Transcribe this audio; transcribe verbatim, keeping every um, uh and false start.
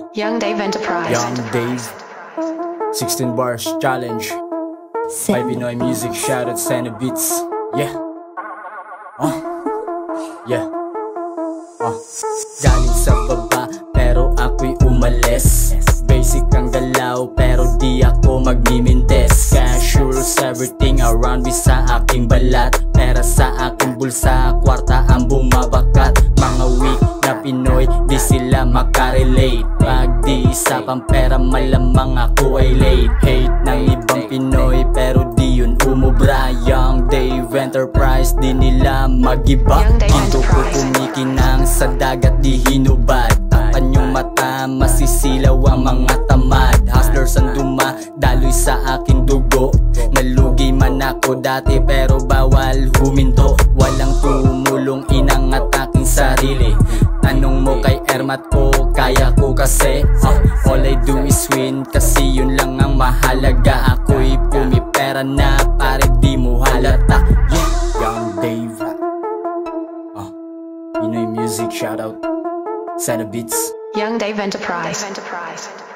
Young Dave Enterprise. Young Dave, sixteen bars challenge. By Pinoy Music, shoutout Sana Beats. Yeah. Oh. Yeah. Oh. Galing sa baba pero ako'y umalis. Basic ang galaw pero di ako magmimintes. Casuals, everything around me sa aking balat. Pera sa aking bulsa, kwarta ang bumabakat. Mga weak na Pinoy, di sila makarelate. Pag di isa pang pera, malamang ako ay late. Hate ng ibang Pinoy pero di yun umubra. Young Dave Enterprise, di nila magiba. Dito ko kumikinang sa dagat, di hinubad. Tapan yung mata, masisilaw ang mga tamad. Hustlers ang dumadaloy sa aking dugo. Nalugi man ako dati pero bawal huminto. Walang tumulong, inangat aking sarili. Tanong mo kay Ermat ko, kaya ko kasi uh, all I do is win, kasi yun lang ang mahalaga. Ako'y pumipera na, pare di mo halata. Yeah. Young Dave, uh, Pinoy Music, shoutout Sana Beats. Young Dave Enterprise.